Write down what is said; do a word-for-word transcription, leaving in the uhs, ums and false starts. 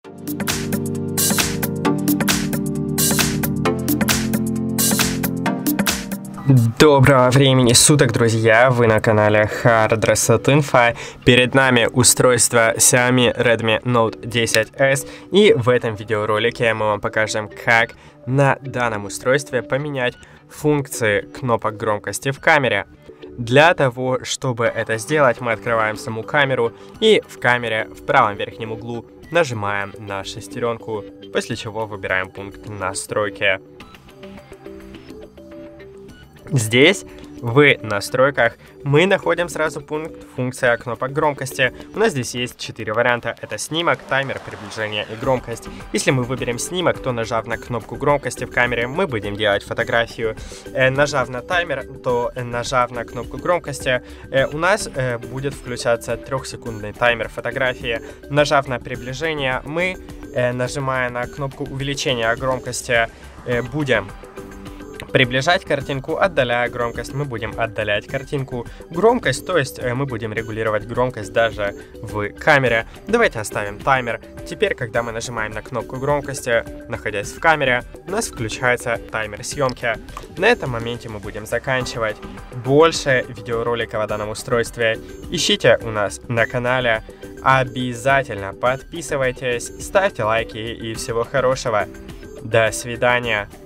Доброго времени суток, друзья! Вы на канале Hard Reset Info. Перед нами устройство Xiaomi Redmi Note десять эс. И в этом видеоролике мы вам покажем, как на данном устройстве поменять функции кнопок громкости в камере. Для того, чтобы это сделать, мы открываем саму камеру и в камере в правом верхнем углу нажимаем на шестеренку, после чего выбираем пункт настройки. Здесь, в настройках, мы находим сразу пункт функция кнопок громкости. У нас здесь есть четыре варианта. Это снимок, таймер, приближение и громкость. Если мы выберем снимок, то нажав на кнопку громкости в камере, мы будем делать фотографию. Э, нажав на таймер, то э, нажав на кнопку громкости, э, у нас э, будет включаться трехсекундный таймер фотографии. Нажав на приближение, мы, э, нажимая на кнопку увеличения громкости, э, будем приближать картинку, отдаляя громкость, мы будем отдалять картинку. Громкость, то есть мы будем регулировать громкость даже в камере. Давайте оставим таймер. Теперь, когда мы нажимаем на кнопку громкости, находясь в камере, у нас включается таймер съемки. На этом моменте мы будем заканчивать. Больше видеороликов о данном устройстве ищите у нас на канале. Обязательно подписывайтесь, ставьте лайки и всего хорошего. До свидания.